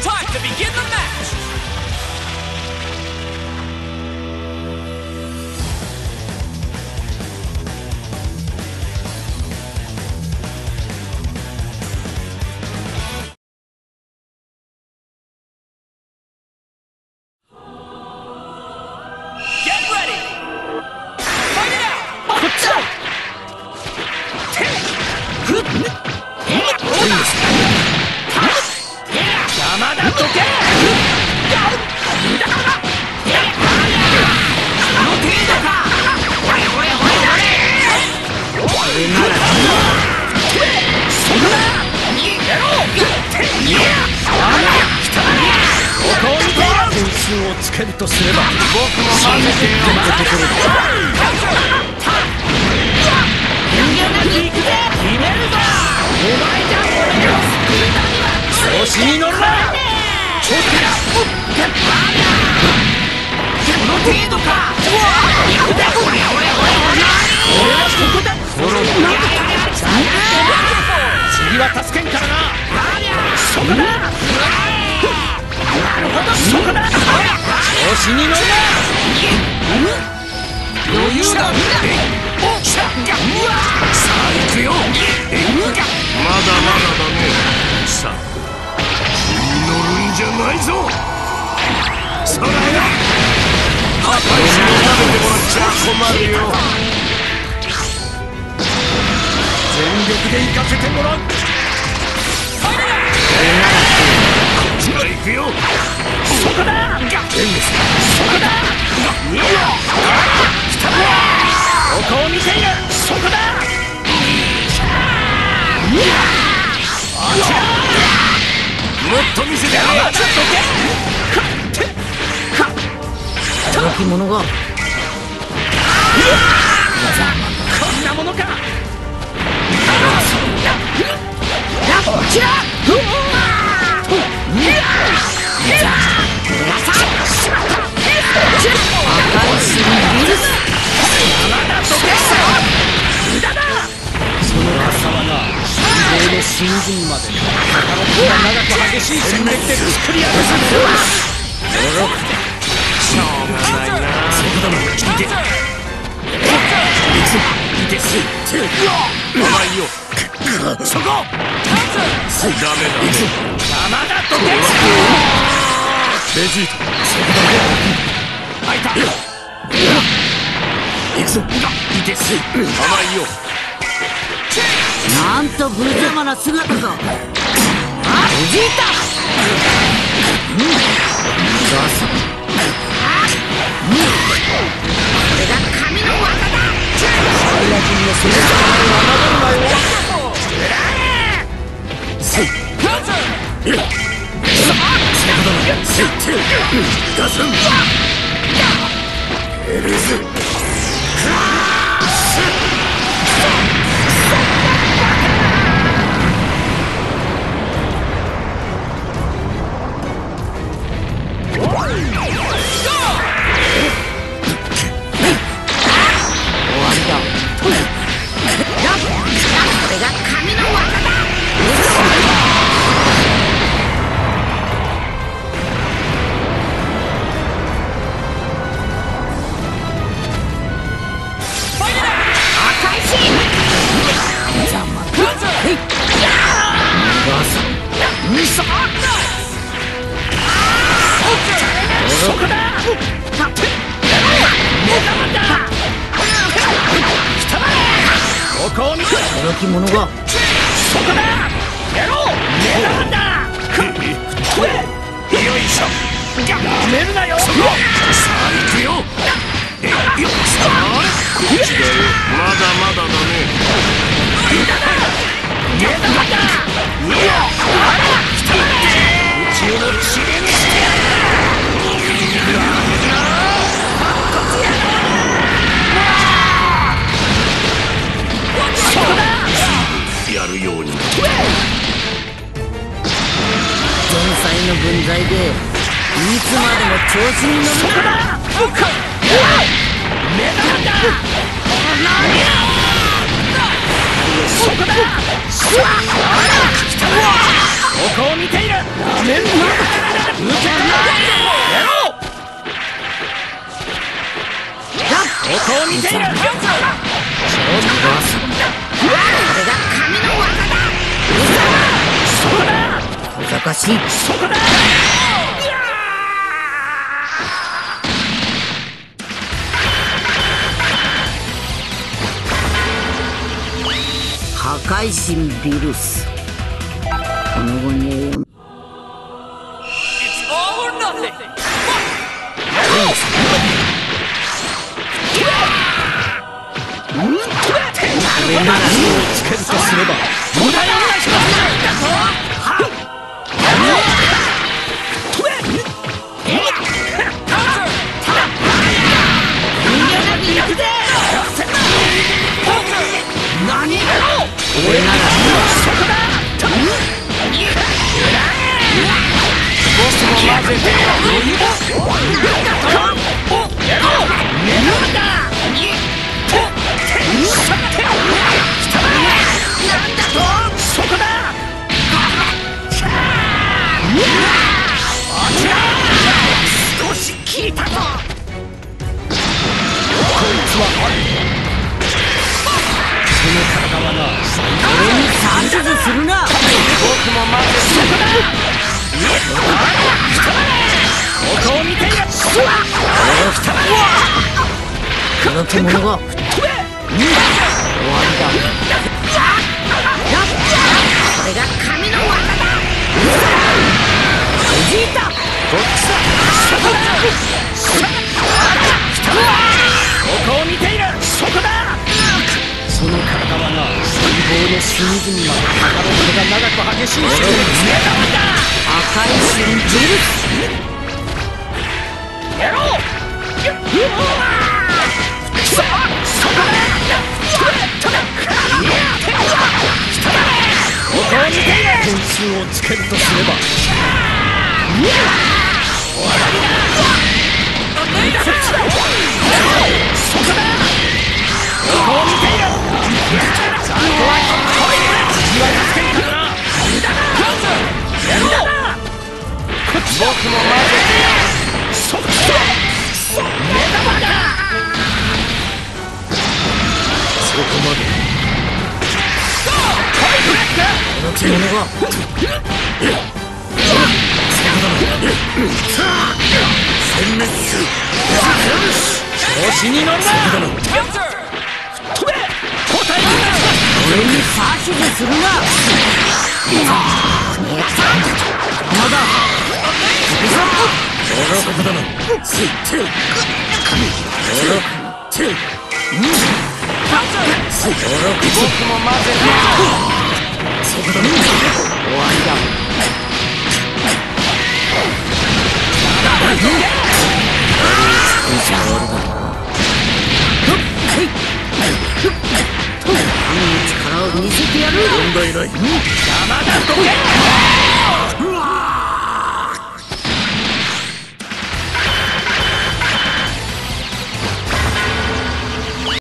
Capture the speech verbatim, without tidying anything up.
Time to begin the match! Get ready! Fight it out! をつけるとすれば僕もさんじゅってんってところだ。人間なき行くぜ。決めるぞ。お前じゃ俺を救うためには調子に乗るな。ちょっとやこの程度か。行くぜ。おいおいおい俺はここだ。次は助けんからな。そこだ。なるほど、そこだ。調子に乗るな。余裕だ。さあ行くよ。まだまだだね。さあ気に乗るんじゃないぞ。そらよ。パパにも食べてもらっちゃ困るよ。全力で行かせてもらう。こっちは行くよ。そこだ。そこだ。いいよ。来たぞ。ここを見ている。そこだ。もっと見せてやれ。ちょっとけ。働き者が。こんなものか。こっちだ。新人までに長く激しい戦略で作り上げさせるわ。しょうがないな。そこだな。いけいけす甘いよ。そこダメだね。邪魔だとベジータそこだ。開いた。行くぞ。いけす甘いよ。なんと無様な姿か。あ、おじいた。うん。母さん。これが神の技だ。サイヤ人のその力を侮るなよ。せい。さあ、そこだな。せい。ガスン。エルズ。働き者がそこだ。やろう。メダルだ。よいしょ。やめるなよ。さあ行くよ。よっしゃ。こっちだよ。まだまだだね。メダルだ。いや、来た。宇宙のチリにしてやる。やるようになる。前菜の分際でいつまでも調子に乗るから。メダルだ。そこだ。 こを見ている。画面抜けた。やろう。ここを見ている。これが神の技だ。そこだ。難しい。そこだ。破壊神ビルス。この後にならつけるとすれば無駄にないします何俺ならそこだ。僕も混ぜてやろう。なんだなんだとそこだ。少し効いたぞ。こいつはその体はな、俺に指図するな。僕もまずそこだ。ここを見ている。この獣が終わりだ。これが神の技だ。おじいた。こっちだ。ここを見ている。そこだ。その体はな、細胞の隅々まで測ることが長く激しいし、目玉だ。赤い神ビルス。やろう。そこだ。ここを見ている。点数をつけるとすれば終わりだ。そこだ。ここを見ている。あとは来い。見渡せんからな。やろう。僕も混ぜてよ。そこだ。目玉だ。そこまで。この獣が殲滅する。調子に乗るな。飛べ。交代。俺に指図するな。まだ愚かだな。ついてる。愚かてる。僕も混ぜて。そこだ。終わりだ。少し終わりだ。神の力を見せてやる。問題ない。邪魔